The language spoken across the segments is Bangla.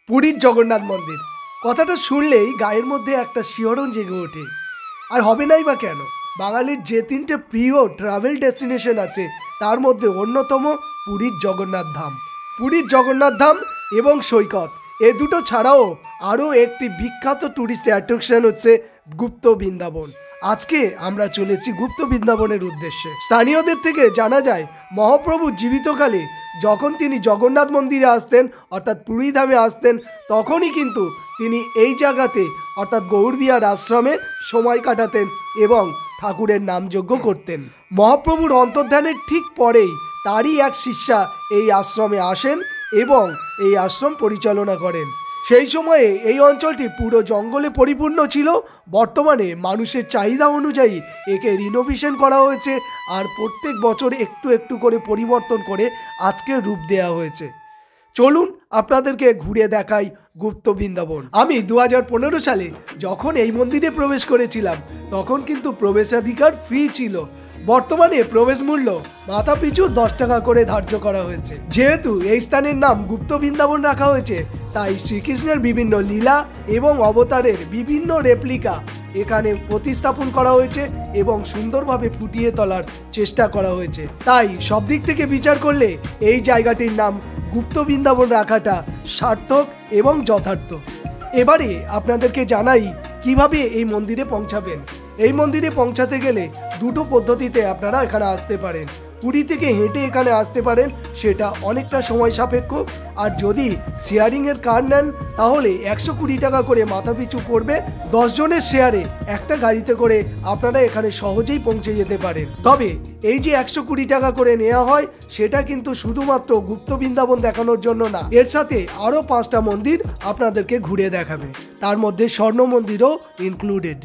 পুরীর জগন্নাথ মন্দির কথাটা শুনলেই গায়ের মধ্যে একটা শিহরণ জেগে ওঠে। আর হবে নাই বা কেন? বাঙালির যে তিনটে প্রিয় ট্রাভেল ডেস্টিনেশন আছে তার মধ্যে অন্যতম পুরীর জগন্নাথ ধাম। পুরীর জগন্নাথ ধাম এবং সৈকত, এ দুটো ছাড়াও আরও একটি বিখ্যাত ট্যুরিস্ট অ্যাট্রাকশন হচ্ছে গুপ্ত বৃন্দাবন। আজকে আমরা চলেছি গুপ্ত বৃন্দাবনের উদ্দেশ্যে। স্থানীয়দের থেকে জানা যায় মহাপ্রভু জীবিতকালে যখন তিনি জগন্নাথ মন্দিরে আসতেন অর্থাৎ পুরী ধামে আসতেন, তখনই কিন্তু তিনি এই জায়গাতে অর্থাৎ গৌড়বিহার আশ্রমে সময় কাটাতেন এবং ঠাকুরের নামযজ্ঞ করতেন। মহাপ্রভুর অন্তর্ধানের ঠিক পরেই তারই এক শিষ্যা এই আশ্রমে আসেন এবং এই আশ্রম পরিচালনা করেন। সেই সময়ে এই অঞ্চলটি পুরো জঙ্গলে পরিপূর্ণ ছিল। বর্তমানে মানুষের চাহিদা অনুযায়ী একে রিনোভেশন করা হয়েছে আর প্রত্যেক বছর একটু একটু করে পরিবর্তন করে আজকের রূপ দেওয়া হয়েছে। চলুন আপনাদেরকে ঘুরে দেখাই গুপ্ত বৃন্দাবন। আমি 2015 সালে যখন এই মন্দিরে প্রবেশ করেছিলাম তখন কিন্তু প্রবেশাধিকার ফ্রি ছিল। বর্তমানে প্রবেশ মূল্য মাথা পিছু 10 টাকা করে ধার্য করা হয়েছে। যেহেতু এই স্থানের নাম গুপ্ত বৃন্দাবন রাখা হয়েছে, তাই শ্রীকৃষ্ণের বিভিন্ন লীলা এবং অবতারের বিভিন্ন রেপ্লিকা এখানে প্রতিস্থাপন করা হয়েছে এবং সুন্দরভাবে ফুটিয়ে তোলার চেষ্টা করা হয়েছে। তাই সব দিক থেকে বিচার করলে এই জায়গাটির নাম গুপ্ত বৃন্দাবন রাখাটা সার্থক এবং যথার্থ। এবারে আপনাদেরকে জানাই কিভাবে এই মন্দিরে পৌঁছাবেন। এই মন্দিরে পৌঁছাতে গেলে দুটো পদ্ধতিতে আপনারা এখানে আসতে পারেন। পুরী থেকে হেঁটে এখানে আসতে পারেন, সেটা অনেকটা সময় সাপেক্ষ। আর যদি শেয়ারিংয়ের কার নেন তাহলে 120 টাকা করে মাথা পিছু পড়বে। 10 জনের শেয়ারে একটা গাড়িতে করে আপনারা এখানে সহজেই পৌঁছে যেতে পারেন। তবে এই যে 120 টাকা করে নেওয়া হয় সেটা কিন্তু শুধুমাত্র গুপ্ত বৃন্দাবন দেখানোর জন্য না, এর সাথে আরও 5টা মন্দির আপনাদেরকে ঘুরে দেখাবে, তার মধ্যে স্বর্ণ মন্দিরও ইনক্লুডেড।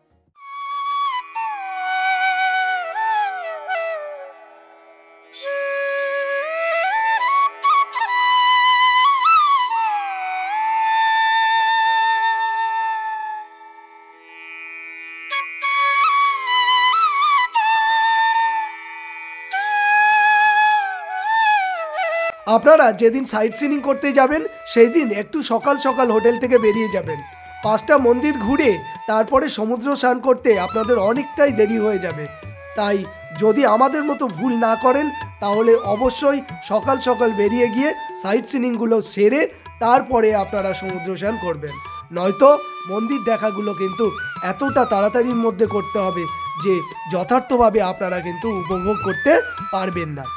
আপনারা যেদিন সাইট সিনিং করতে যাবেন সেই দিন একটু সকাল সকাল হোটেল থেকে বেরিয়ে যাবেন। 5টা মন্দির ঘুরে তারপরে সমুদ্র স্নান করতে আপনাদের অনেকটাই দেরি হয়ে যাবে। তাই যদি আমাদের মতো ভুল না করেন তাহলে অবশ্যই সকাল সকাল বেরিয়ে গিয়ে সাইট সিনিংগুলো সেরে তারপরে আপনারা সমুদ্র স্নান করবেন। নয়তো মন্দির দেখাগুলো কিন্তু এতটা তাড়াতাড়ির মধ্যে করতে হবে যে যথার্থভাবে আপনারা কিন্তু উপভোগ করতে পারবেন না।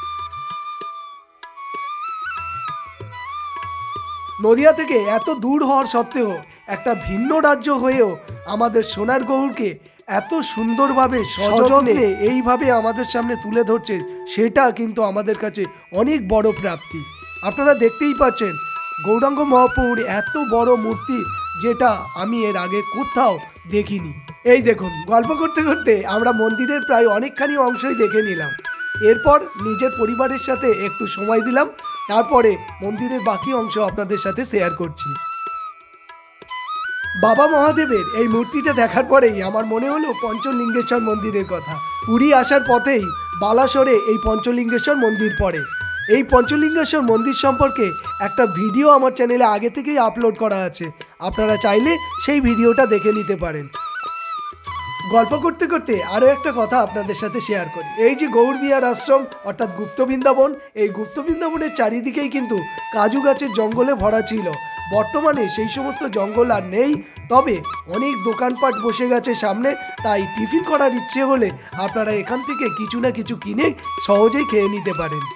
নদিয়া থেকে এত দূর হওয়ার সত্ত্বেও একটা ভিন্ন রাজ্য হয়েও আমাদের সোনার গৌড়কে এত সুন্দরভাবে সযত্নে এইভাবে আমাদের সামনে তুলে ধরছে, সেটা কিন্তু আমাদের কাছে অনেক বড় প্রাপ্তি। আপনারা দেখতেই পাচ্ছেন গৌরাঙ্গ মহাপ্রভুর এত বড় মূর্তি, যেটা আমি এর আগে কোথাও দেখিনি। এই দেখুন, গল্প করতে করতে আমরা মন্দিরের প্রায় অনেকখানি অংশই দেখে নিলাম। এরপর নিজের পরিবারের সাথে একটু সময় দিলাম, তারপরে মন্দিরের বাকি অংশ আপনাদের সাথে শেয়ার করছি। বাবা মহাদেবের এই মূর্তিটা দেখার পরেই আমার মনে হলো পঞ্চলিঙ্গেশ্বর মন্দিরের কথা। পুরী আসার পথেই বালাসরে এই পঞ্চলিঙ্গেশ্বর মন্দির পড়ে। এই পঞ্চলিঙ্গেশ্বর মন্দির সম্পর্কে একটা ভিডিও আমার চ্যানেলে আগে থেকেই আপলোড করা আছে, আপনারা চাইলে সেই ভিডিওটা দেখে নিতে পারেন। গল্প করতে করতে আরও একটা কথা আপনাদের সাথে শেয়ার করি। এই যে গৌড়বিহার আশ্রম অর্থাৎ গুপ্ত বৃন্দাবন, এই গুপ্ত বৃন্দাবনের চারিদিকেই কিন্তু কাজু গাছের জঙ্গলে ভরা ছিল। বর্তমানে সেই সমস্ত জঙ্গল আর নেই, তবে অনেক দোকানপাট বসে গেছে সামনে। তাই টিফিন করার ইচ্ছে হলে আপনারা এখান থেকে কিছু না কিছু কিনে সহজেই খেয়ে নিতে পারেন।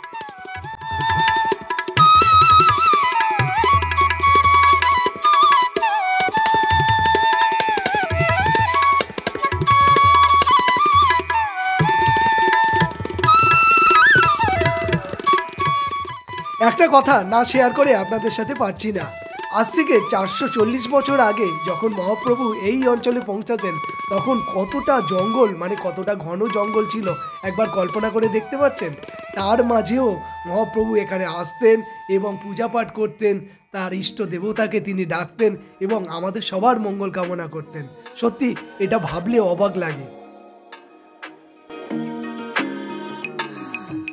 একটা কথা না শেয়ার করে আপনাদের সাথে পারছি না। আজ থেকে 440 বছর আগে যখন মহাপ্রভু এই অঞ্চলে পৌঁছাতেন তখন কতটা জঙ্গল, মানে কতটা ঘন জঙ্গল ছিল একবার কল্পনা করে দেখতে পাচ্ছেন। তার মাঝেও মহাপ্রভু এখানে আসতেন এবং পূজা পাঠ করতেন, তার ইষ্ট দেবতাকে তিনি ডাকতেন এবং আমাদের সবার মঙ্গল কামনা করতেন। সত্যি এটা ভাবলে অবাক লাগে।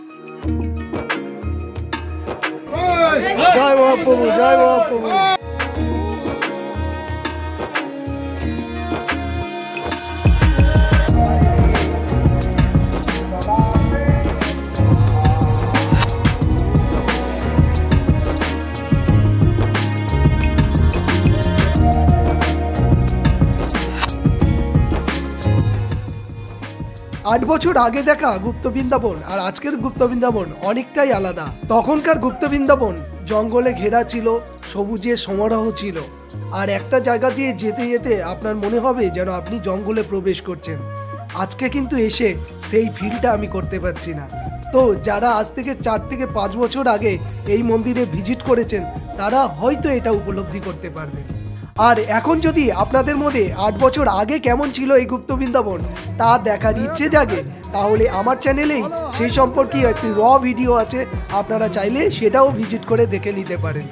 জয় মহাপ্রভু, জয় মহাপ্রভু। 8 বছর আগে দেখা গুপ্ত বৃন্দাবন আর আজকের গুপ্ত বৃন্দাবন অনেকটাই আলাদা। তখনকার গুপ্ত বৃন্দাবন জঙ্গলে ঘেরা ছিল, সবুজের সমারোহ ছিল, আর একটা জায়গা দিয়ে যেতে যেতে আপনার মনে হবে যেন আপনি জঙ্গলে প্রবেশ করছেন। আজকে কিন্তু এসে সেই ফিলটা আমি করতে পারছি না। তো যারা আজ থেকে 4 থেকে 5 বছর আগে এই মন্দিরে ভিজিট করেছেন তারা হয়তো এটা উপলব্ধি করতে পারবেন। আর এখন যদি আপনাদের মধ্যে 8 বছর আগে কেমন ছিল এই গুপ্ত বৃন্দাবন তা দেখার ইচ্ছে জাগে, তাহলে আমার চ্যানেলেই সেই সম্পর্কে একটি র ভিডিও আছে, আপনারা চাইলে সেটাও ভিজিট করে দেখে নিতে পারেন।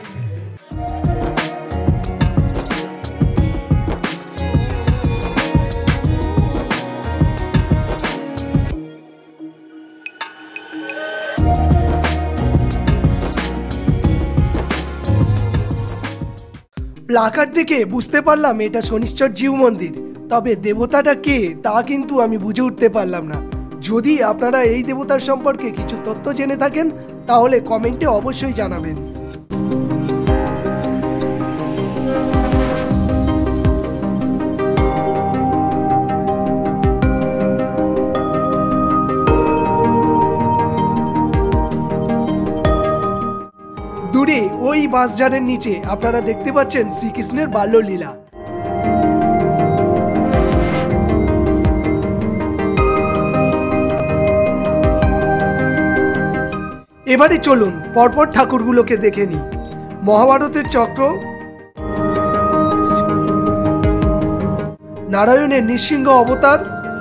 প্লাকার্ড দেখে বুঝতে পারলাম এটা শনিশ্চর জিউ মন্দির, তবে দেবতাটা কে তা কিন্তু আমি বুঝে উঠতে পারলাম না। যদি আপনারা এই দেবতার সম্পর্কে কিছু তথ্য জেনে থাকেন তাহলে কমেন্টে অবশ্যই জানাবেন। দূরে ওই বাঁশঝাড়ের নিচে আপনারা দেখতে পাচ্ছেন শ্রীকৃষ্ণের বাল্যলীলা। এবারে চলুন পরপর ঠাকুরগুলোকে দেখে নিই। মহাভারতের চক্র, নারায়ণের নৃসিংহ অবতার,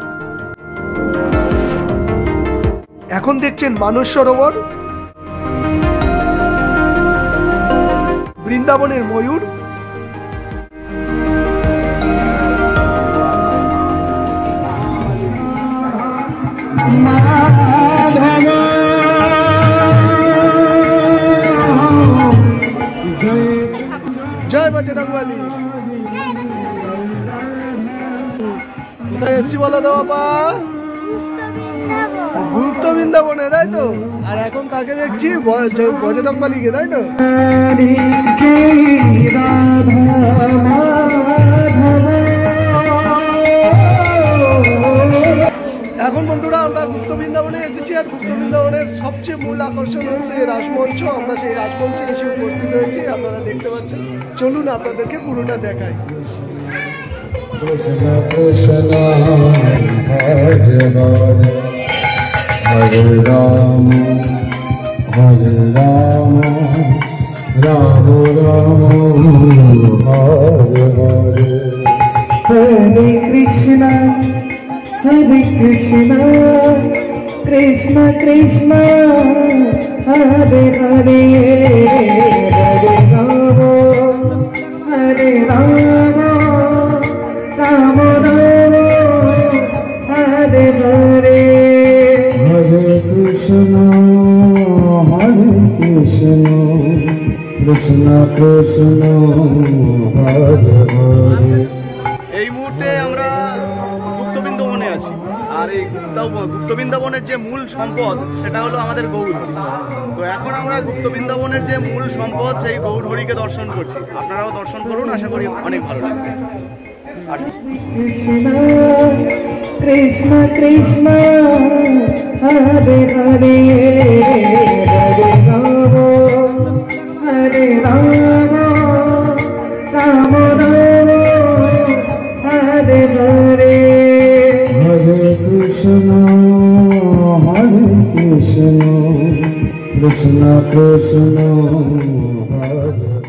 এখন দেখছেন মানস সরোবর, বৃন্দাবনের ময়ূর, জয় বজরংবলী। কোথায় এসছি বলো তো বাবা? গুপ্ত বৃন্দাবনে, তাই তো? আর এখন কাকে দেখছি? বজরংবলীকে, তাই তো? এখন বন্ধুরা আমরা গুপ্ত বৃন্দাবনে এসেছি, আর গুপ্ত বৃন্দাবনের সবচেয়ে মূল আকর্ষণ হচ্ছে রাসমঞ্চ। আমরা সেই রাসমঞ্চে এসে উপস্থিত হয়েছি, আপনারা দেখতে পাচ্ছেন। চলুন আপনাদেরকে পুরোটা দেখাই। কৃষ্ণ কৃষ্ণ হরে হরে হরে রাম হরে রাম রাম রাম হরে হরে হরে কৃষ্ণ কৃষ্ণ কৃষ্ণ হরে হরে হরে রাম হরে রাম রাম রাম হরে হরে হরে কৃষ্ণ কৃষ্ণ কৃষ্ণ হরে হরে। এই মুহূর্তে আমরা গুপ্ত বৃন্দাবনে আছি, আর এই গুপ্ত বৃন্দাবনের যে মূল সম্পদ সেটা হলো আমাদের গৌরহরি। তো এখন আমরা গুপ্ত বৃন্দাবনের যে মূল সম্পদ সেই গৌরহরিকে দর্শন করছি। আপনারাও দর্শন করুন, আশা করি অনেক ভালো লাগবে। কৃষ্ণ কৃষ্ণ হরে হরে হরে রাম হরে রাম রাম রাম হরে হরে হরে কৃষ্ণ কৃষ্ণ কৃষ্ণ হরে